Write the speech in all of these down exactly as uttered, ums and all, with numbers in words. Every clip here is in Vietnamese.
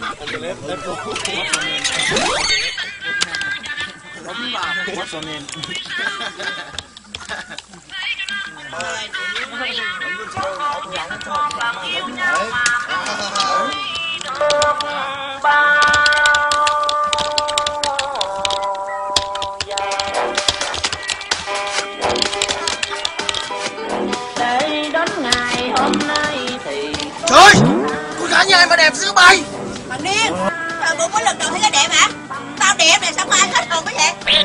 What's your name? Để đến ngày hôm nay thì trời, con gái nhà ai mà đẹp dữ bay. Thằng điên, trời cũng có lần đầu thấy cái đẹp hả? Tao đẹp này sao có ai hết hồn cái vậy?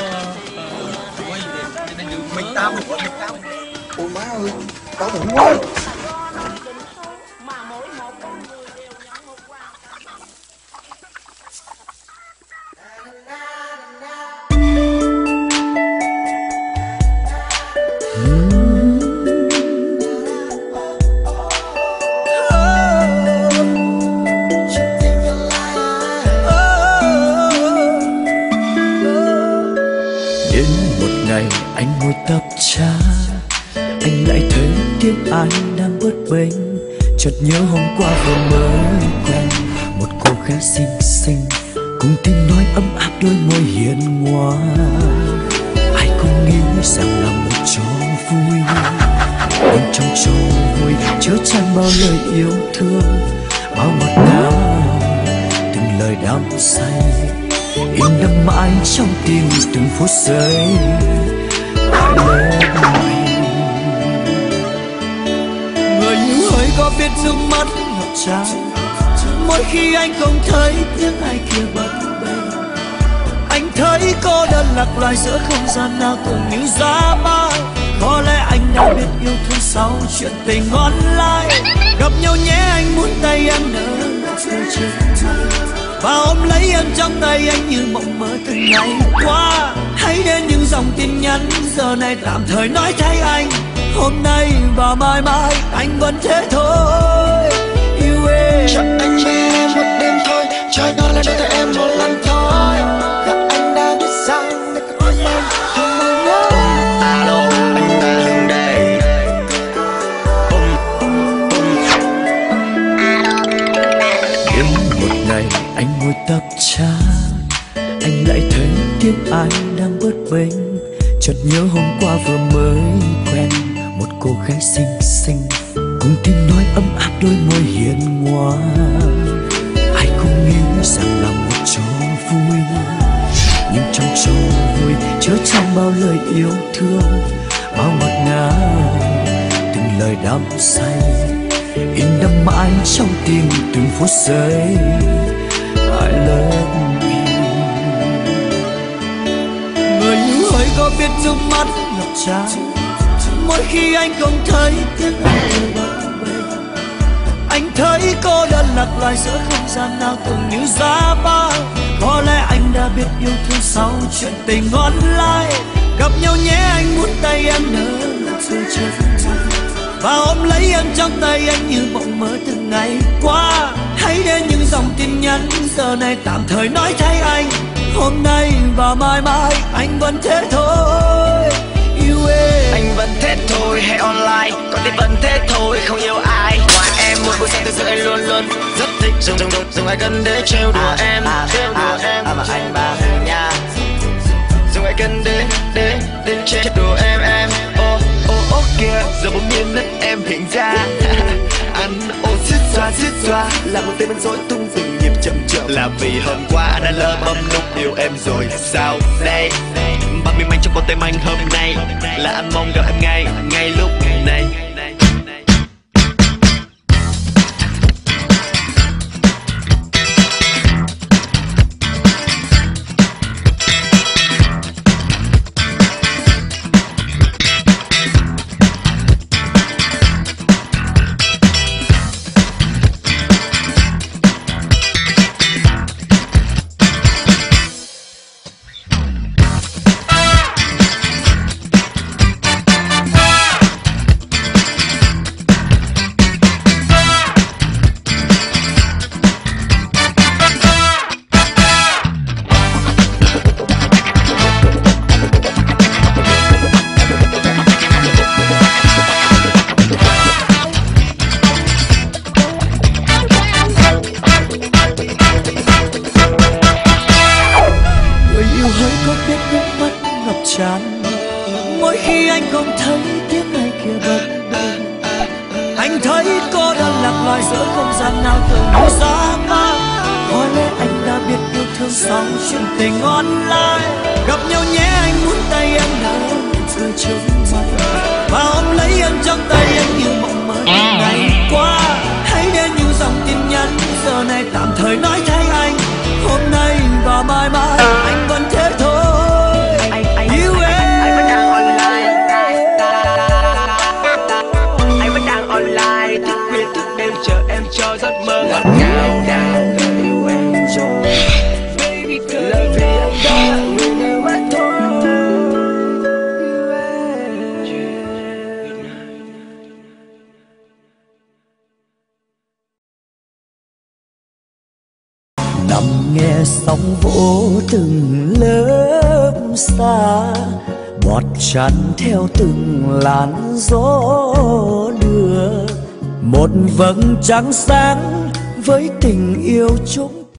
Mình tao mình mình tao. Ôi má ơi, tao bụng quá. Anh ngồi tập trà, anh lại thấy tim anh đang bớt bênh. Chợt nhớ hôm qua vừa mới quen một cô gái xinh xinh, cùng tiếng nói ấm áp đôi môi hiền ngoan. Ai cũng nghĩ rằng là một trò vui, nhưng trong trò vui chứa chan bao lời yêu thương, bao ngọt ngào từng lời đắm say, in đậm mãi trong tim từng phút giây. Người yêu hỡi có biết nước mắt ngập tràn mỗi khi anh không thấy tiếng ai kia bật bềnh. Anh thấy cô đơn lạc loài giữa không gian nào tưởng như giá băng. Có lẽ anh đã biết yêu thương sau chuyện tình online. Gặp nhau nhé anh muốn tay em nở rơi trên tay, và ôm lấy em trong tay anh như mộng mơ từng ngày qua. Hãy đến những dòng tin nhắn giờ này tạm thời nói thay anh. Hôm nay và mai mai anh vẫn thế thôi. Yêu em cho anh nghe em một đêm thôi, trời đó là đôi tay em một lần thôi. Và anh đã biết rằng để có tim em không mơ nhớ. Alo, anh đang đây. Đêm một ngày anh ngồi tập trà, anh lại thấy tim anh đang bớt bênh. Chợt nhớ hôm qua vừa mới quen một cô gái xinh xinh, cùng tiếng nói ấm áp đôi môi hiền ngoan. Ai cũng nghĩ rằng là một trò vui, nhưng trong trò vui chứa chan bao lời yêu thương, bao ngọt ngào từng lời đắm say, in đậm mãi trong tim từng phút giây. I love you. Người yêu hỡi có biết nước mắt ngập tràn mỗi khi anh không thấy tiếng ai bật bềnh. Anh thấy cô đơn lạc loài giữa không gian nào tưởng như giá băng. Có lẽ anh đã biết yêu thương sau chuyện tình online. Gặp nhau nhé anh muốn tay em nở rơi trên tay, và ôm lấy em trong tay anh như mộng mơ từng ngày qua. Hãy đến những dòng tin nhắn giờ này tạm thời nói thay anh. Hôm nay và mai mai anh vẫn thế thôi. Yêu em Anh vẫn thế thôi hay online, có thể vẫn thế thôi không yêu ai. Ngoài em một buổi sáng thực sự anh luôn luôn rất thích dùng dùng dùng dùng ai cần để trêu đùa em, trêu đùa em. À mà anh ba nha, dùng ai cần để để để trêu đùa em em. Ô ô ô kia giờ bỗng nhiên đất em hiện ra. Anh ô xít xoa xít xoa là một tên bắn rối tung từng nhịp chậm chậm. Là vì hôm qua anh đã lỡ bấm nút yêu em rồi sao đây? Bao miếng manh trong con tim anh hôm nay là anh mong gặp em ngay ngay lúc này. chán. Mỗi khi anh không thấy tiếng ai kia bật lên, anh thấy cô đơn lạc loài giữa không gian nào từng xa ma. Có lẽ anh đã biết yêu thương sau chuyện tình online. Gặp nhau nhé, anh muốn tay em đã rơi trong mây, và ôm lấy em trong tay anh như mộng mơ ngày qua. Hãy đến những dòng tin nhắn giờ này tạm thời nói thay anh, hôm nay và mai mai anh vẫn thế thôi. Anh, anh, yêu anh, em anh, anh vẫn đang online, anh vẫn đang online, thức khuya thức đêm chờ em cho giấc mơ ngọt ngào. Yêu em rồi baby girl, là vì em đã người yêu em thôi. nằm nghe sóng vỗ từng lớp xa, bọt tràn theo từng làn gió đưa. Một vầng trăng sáng với tình yêu chúng